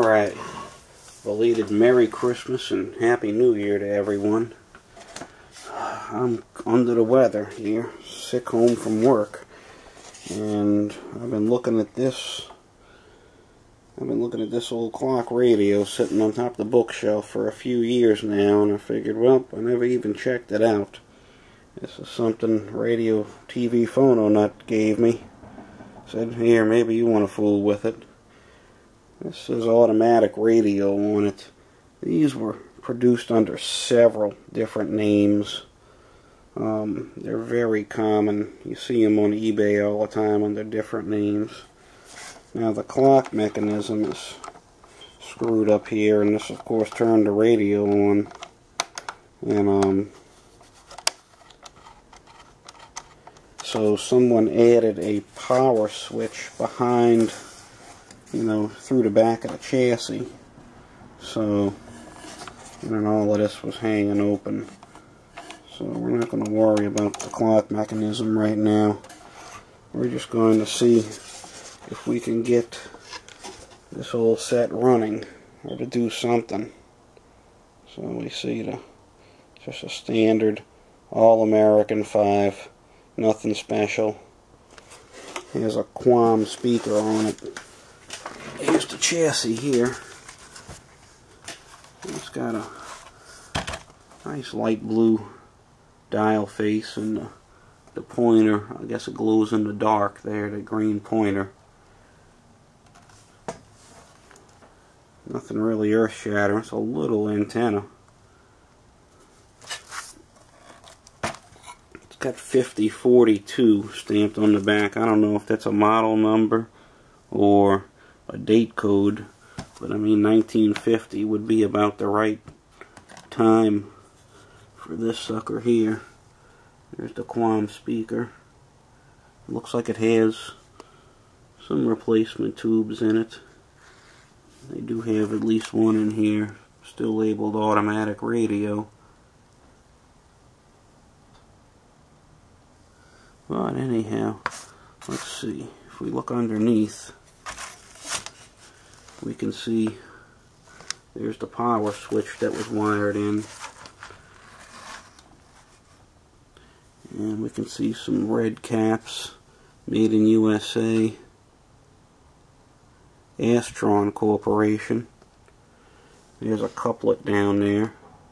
Alright, belated Merry Christmas and Happy New Year to everyone. I'm under the weather here, sick home from work, and I've been looking at this old clock radio sitting on top of the bookshelf for a few years now, and I figured, well, I never even checked it out. This is something Radio TV Phono Nut gave me. Said, here, maybe you want to fool with it. This says automatic radio on it. These were produced under several different names. They're very common. You see them on eBay all the time under different names. Now the clock mechanism is screwed up here, and this of course turned the radio on. And so someone added a power switch behind, through the back of the chassis. So, and all of this was hanging open. So we're not going to worry about the clock mechanism right now. We're just going to see if we can get this whole set running or to do something. So we see just a standard All-American 5, nothing special. Here's a Quam speaker on it. Here's the chassis here. It's got a nice light blue dial face, and the pointer, I guess it glows in the dark there, the green pointer. Nothing really earth-shattering. It's a little antenna. It's got 5042 stamped on the back. I don't know if that's a model number or a date code, but I mean 1950 would be about the right time for this sucker here. There's the Quam speaker. It looks like it has some replacement tubes in it. They do have at least one in here, still labeled automatic radio. But anyhow, let's see. If we look underneath, we can see there's the power switch that was wired in. And we can see some red caps, made in USA. Telechron Corporation. There's a couplet down there.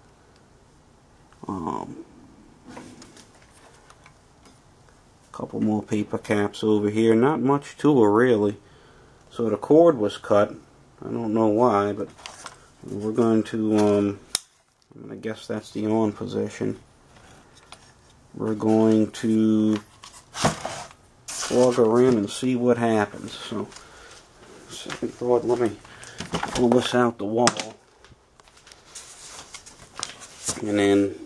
Couple more paper caps over here. Not much to it really. So the cord was cut. I don't know why, but we're going to, I'm going to guess that's the on position. We're going to plug her in and see what happens. So, second thought, let me pull this out the wall. And then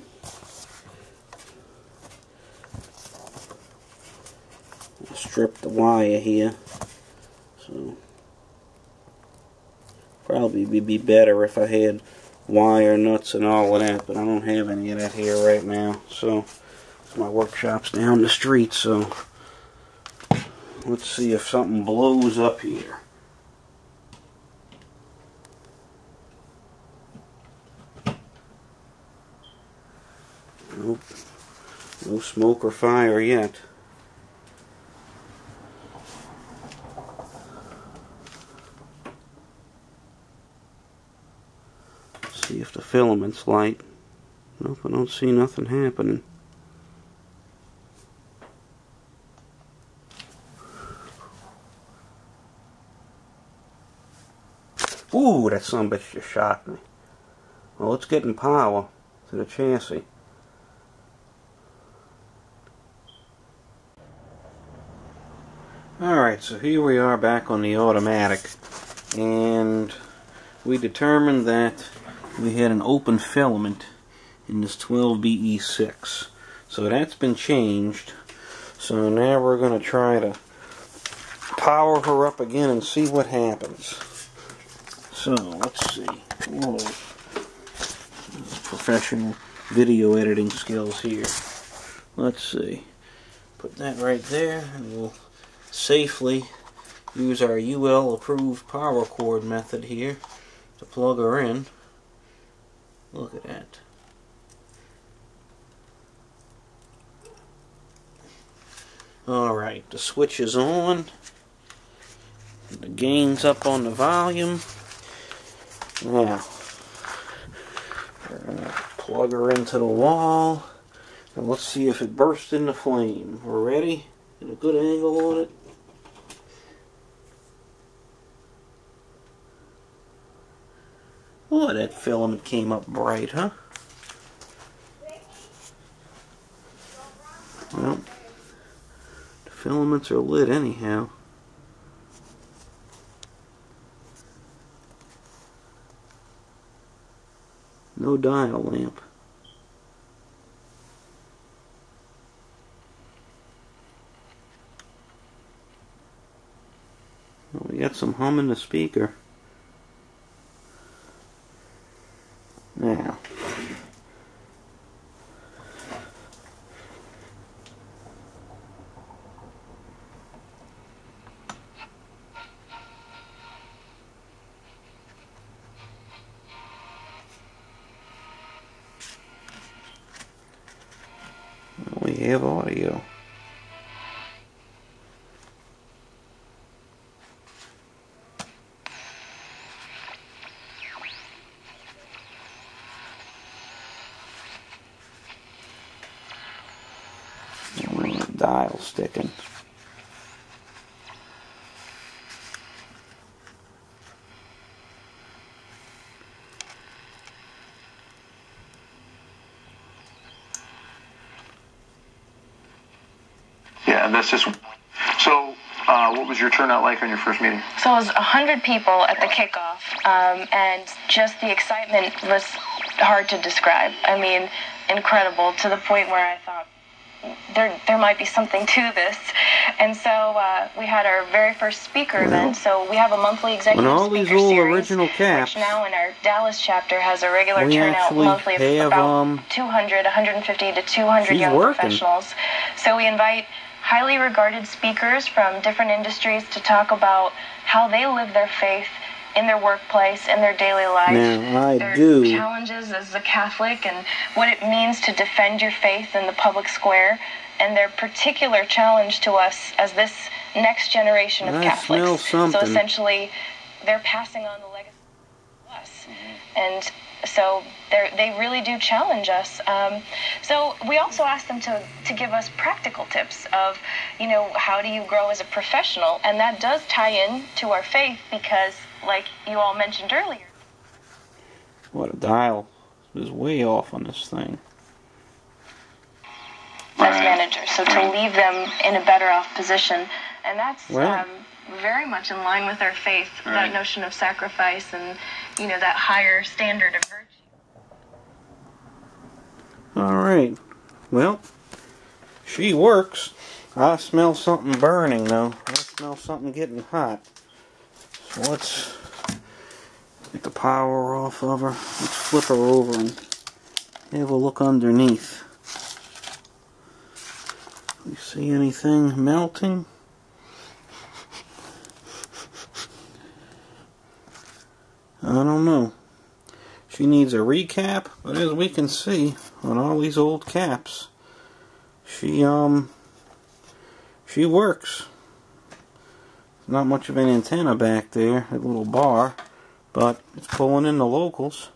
strip the wire here. So, probably be better if I had wire, nuts, and all of that, but I don't have any of that here right now. So, my workshop's down the street, so let's see if something blows up here. Nope. No smoke or fire yet. Let's see if the filament's light. Nope, I don't see nothing happening. Ooh, that sumbitch just shocked me. Well, it's getting power to the chassis. Alright, so here we are back on the automatic, and we determined that we had an open filament in this 12BE6. So that's been changed. So now we're going to try to power her up again and see what happens. So, let's see. Whoa. Professional video editing skills here. Let's see. Put that right there, and we'll safely use our UL approved power cord method here to plug her in. Look at that. Alright, the switch is on. The gain's up on the volume. Now, we're going to plug her into the wall. And let's see if it bursts into flame. We're ready? Get a good angle on it. Oh, that filament came up bright, huh? Well, the filaments are lit anyhow. No dial lamp. Well, we got some hum in the speaker. Now, we have audio. Dial sticking. Yeah, that's just so. What was your turnout like on your first meeting? So it was 100 people at the kickoff, and just the excitement was hard to describe. I mean, incredible, to the point where I thought there might be something to this. And so we had our very first speaker event. So we have a monthly executive all speaker these old series, original caps, which now in our Dallas chapter has a regular we turnout monthly of have, about 200, 150 to 200 young professionals. So we invite highly regarded speakers from different industries to talk about how they live their faith in their workplace, in their daily life, their challenges as a Catholic, and what it means to defend your faith in the public square, and their particular challenge to us as this next generation of Catholics. So essentially, they're passing on the legacy to us. And so they really do challenge us. So we also ask them to give us practical tips of, how do you grow as a professional? And that does tie in to our faith because, like you all mentioned earlier. What a dial is way off on this thing. As managers, so to leave them in a better off position. And that's very much in line with our faith, that notion of sacrifice and, that higher standard of virtue. Alright. Well, she works. I smell something burning, though. I smell something getting hot. So let's get the power off of her. Let's flip her over and have a look underneath. You see anything melting? I don't know. She needs a recap, but as we can see on all these old caps, she works. Not much of an antenna back there, that little bar, but it's pulling in the locals.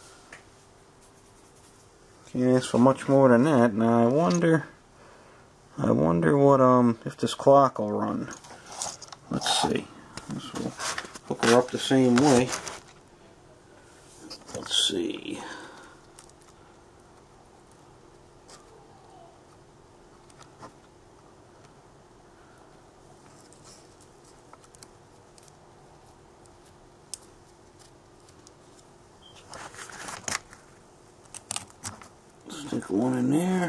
Can't ask for much more than that. Now I wonder what if this clock will run. Let's see. This will hook her up the same way. Let's see. Stick one in there.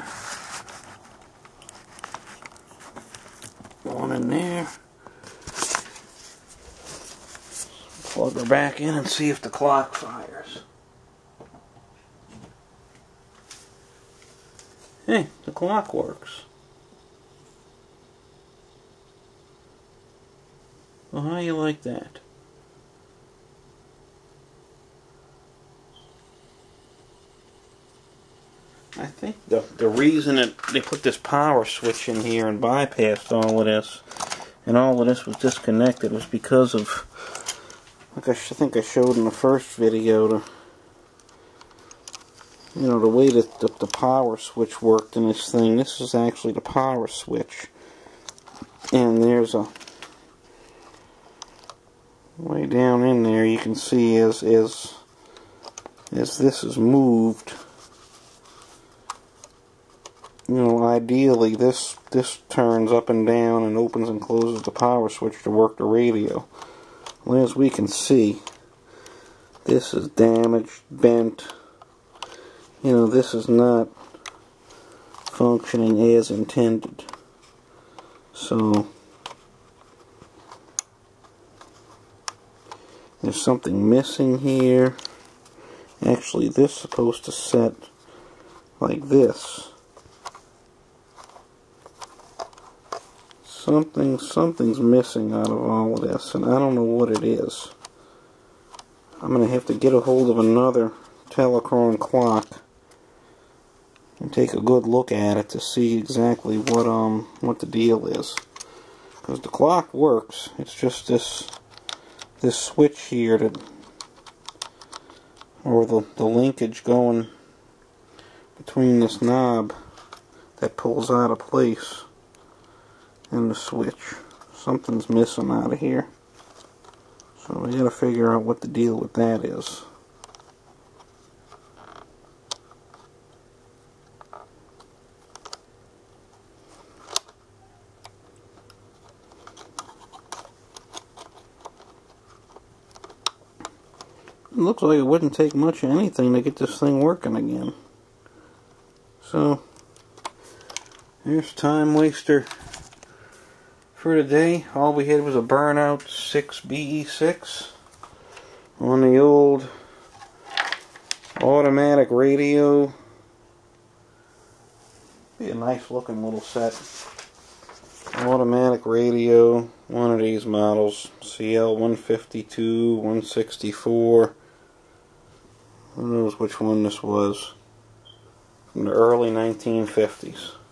One in there. Plug her back in and see if the clock fires. Hey, the clock works. Well, how you like that? I think the reason that they put this power switch in here and bypassed all of this, and all of this was disconnected, was because of, like I think I showed in the first video, the way that the power switch worked in this thing. This is actually the power switch, and there's a way down in there you can see as this is moved. Ideally this turns up and down and opens and closes the power switch to work the radio. Well, as we can see, this is damaged, bent. This is not functioning as intended. So there's something missing here. Actually, this is supposed to set like this. Something's missing out of all of this, and I don't know what it is. I'm going to have to get a hold of another Telechron clock and take a good look at it to see exactly what the deal is. Because the clock works, it's just this switch here that, or the linkage going between this knob that pulls out of place and the switch. Something's missing out of here. So we gotta figure out what the deal with that is. It looks like it wouldn't take much of anything to get this thing working again. So here's time waster for today. All we had was a burnout 6BE6 on the old automatic radio. Be a nice looking little set. Automatic radio, one of these models, CL 152, 164. Who knows which one this was? From the early 1950s.